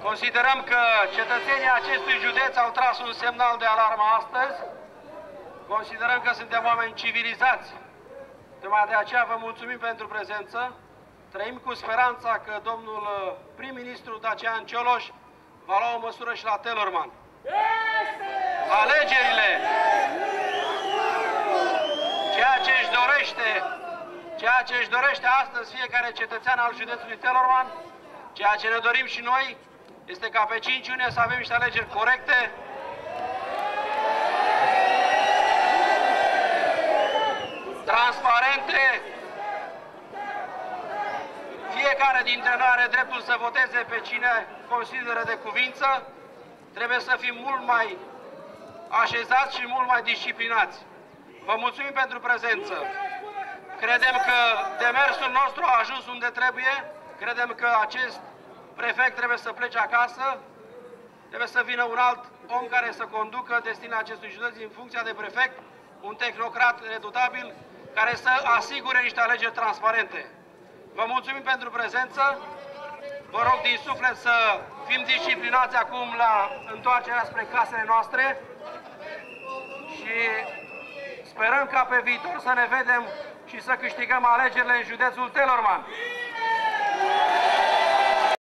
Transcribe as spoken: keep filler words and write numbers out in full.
Considerăm că cetățenii acestui județ au tras un semnal de alarmă astăzi. Considerăm că suntem oameni civilizați. Tocmai de aceea vă mulțumim pentru prezență. Trăim cu speranța că domnul prim-ministru Dacian Cioloș va lua o măsură și la Telorman. Alegerile, ceea ce își dorește, ceea ce își dorește astăzi fiecare cetățean al județului Telorman, ceea ce ne dorim și noi, este ca pe cinci iunie să avem niște alegeri corecte, transparente. Fiecare dintre noi are dreptul să voteze pe cine consideră de cuvință. Trebuie să fim mult mai așezați și mult mai disciplinați. Vă mulțumim pentru prezență. Credem că demersul nostru a ajuns unde trebuie. Credem că acest prefect trebuie să plece acasă. Trebuie să vină un alt om care să conducă destinul acestui județ în funcția de prefect, un tehnocrat redutabil care să asigure niște alegeri transparente. Vă mulțumim pentru prezență. Vă rog din suflet să fim disciplinați acum la întoarcerea spre casele noastre și sperăm ca pe viitor să ne vedem și să câștigăm alegerile în județul Telorman.